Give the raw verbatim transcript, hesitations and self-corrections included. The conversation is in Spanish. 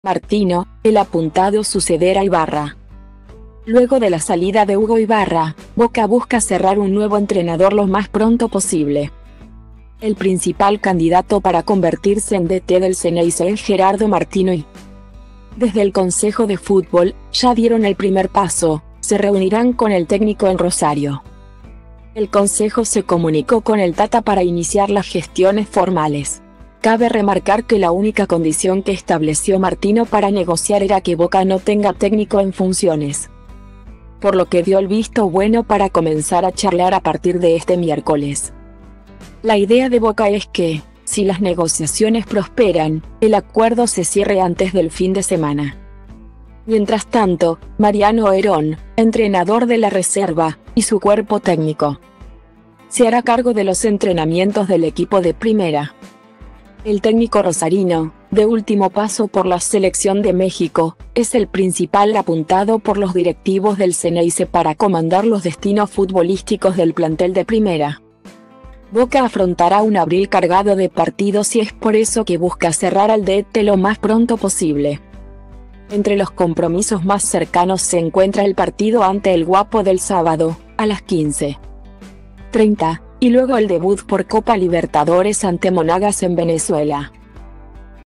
Martino, el apuntado suceder a Ibarra. Luego de la salida de Hugo Ibarra, Boca busca cerrar un nuevo entrenador lo más pronto posible. El principal candidato para convertirse en D T del Xeneize es Gerardo Martino y, desde el Consejo de Fútbol, ya dieron el primer paso, se reunirán con el técnico en Rosario. El Consejo se comunicó con el Tata para iniciar las gestiones formales. Cabe remarcar que la única condición que estableció Martino para negociar era que Boca no tenga técnico en funciones, por lo que dio el visto bueno para comenzar a charlar a partir de este miércoles. La idea de Boca es que, si las negociaciones prosperan, el acuerdo se cierre antes del fin de semana. Mientras tanto, Mariano Herón, entrenador de la reserva, y su cuerpo técnico, se hará cargo de los entrenamientos del equipo de primera. El técnico rosarino, de último paso por la selección de México, es el principal apuntado por los directivos del Xeneize para comandar los destinos futbolísticos del plantel de primera. Boca afrontará un abril cargado de partidos y es por eso que busca cerrar al D T lo más pronto posible. Entre los compromisos más cercanos se encuentra el partido ante el Guapo del sábado, a las quince treinta, y luego el debut por Copa Libertadores ante Monagas en Venezuela.